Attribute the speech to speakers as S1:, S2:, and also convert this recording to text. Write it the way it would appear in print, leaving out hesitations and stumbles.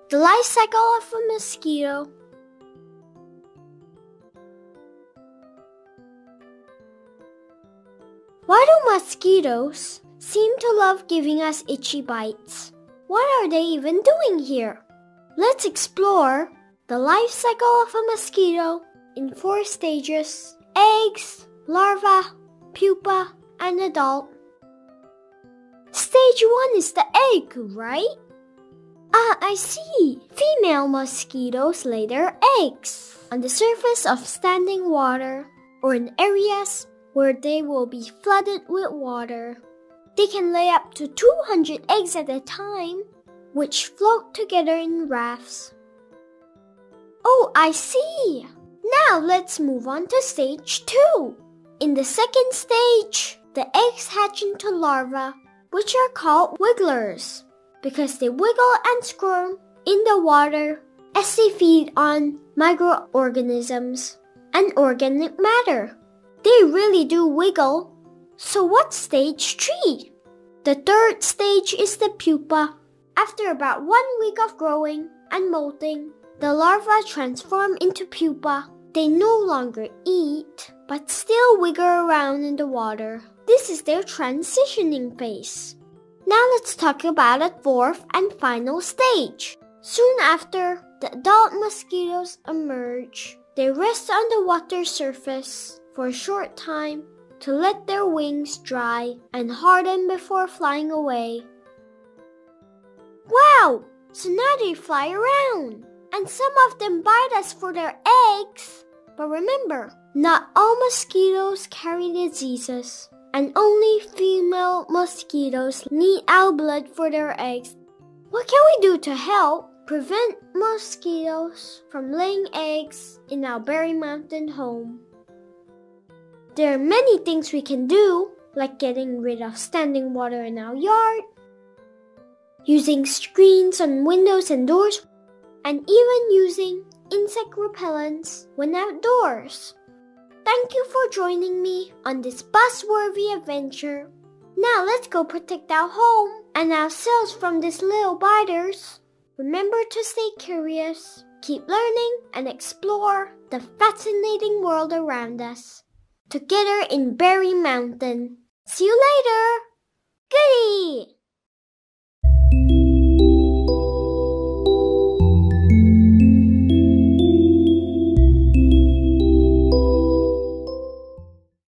S1: The life cycle of a mosquito. Why do mosquitoes seem to love giving us itchy bites? What are they even doing here? Let's explore the life cycle of a mosquito in 4 stages: eggs, larva, pupa, and adult. Stage 1 is the egg, right? I see. Female mosquitoes lay their eggs on the surface of standing water or in areas where they will be flooded with water. They can lay up to 200 eggs at a time, which float together in rafts. Oh, I see. Now let's move on to stage 2. In the second stage, the eggs hatch into larvae, which are called wigglers, because they wiggle and squirm in the water as they feed on microorganisms and organic matter. They really do wiggle. So what's stage 3? The third stage is the pupa. After about 1 week of growing and molting, the larvae transform into pupa. They no longer eat, but still wiggle around in the water. This is their transitioning phase. Now let's talk about the 4th and final stage. Soon after, the adult mosquitoes emerge. They rest on the water surface for a short time to let their wings dry and harden before flying away. Wow! So now they fly around, and some of them bite us for their eggs. But remember, not all mosquitoes carry diseases, and only female mosquitoes need our blood for their eggs. What can we do to help prevent mosquitoes from laying eggs in our Bearry Mountain home? There are many things we can do, like getting rid of standing water in our yard, using screens on windows and doors, and even using insect repellents when outdoors. Thank you for joining me on this buzz-worthy adventure. Now let's go protect our home and ourselves from these little biters. Remember to stay curious, keep learning, and explore the fascinating world around us. Together in Bearry Mountain. See you later! Goodie!